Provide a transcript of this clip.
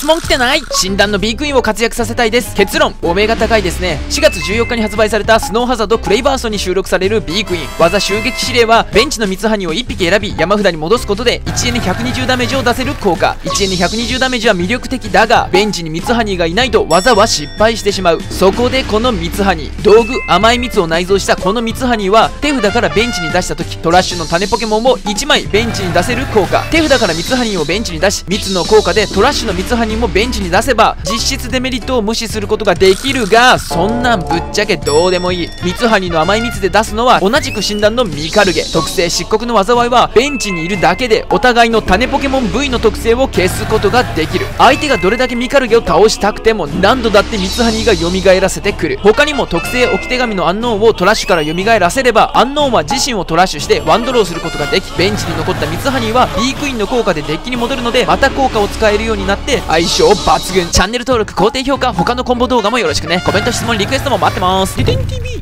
質問来てない？診断の B クイーンを活躍させたいです。結論、お目が高いですね。4月14日に発売されたスノーハザードクレイバーストに収録される B クイーン。技襲撃指令は、ベンチのミツハニを1匹選び、山札に戻すことで、1円で120ダメージを出せる効果。1円で120ダメージは魅力的だが、ベンチにミツハニがいないと技は失敗してしまう。そこでこのミツハニ、道具甘い蜜を内蔵したこのミツハニは、手札からベンチに出した時、トラッシュの種ポケモンを1枚ベンチに出せる効果。手札からミツハニをベンチに出し、蜜の効果でトラッシュのミツハニもベンチに出せば、実質デメリットを無視することができるが、そんなんぶっちゃけどうでもいい。ミツハニの甘い蜜で出すのは同じく診断のミカルゲ。特性漆黒の災いはベンチにいるだけでお互いの種ポケモン V の特性を消すことができる。相手がどれだけミカルゲを倒したくても何度だってミツハニが蘇らせてくる。他にも特性置き手紙のアンノーンをトラッシュから蘇らせれば、アンノーンは自身をトラッシュしてワンドローすることができ、ベンチに残ったミツハニは B クイーンの効果でデッキに戻るので、また効果を使えるようになって相性抜群。チャンネル登録、高低評価、他のコンボ動画もよろしくね。コメント、質問、リクエストも待ってます。ててん TV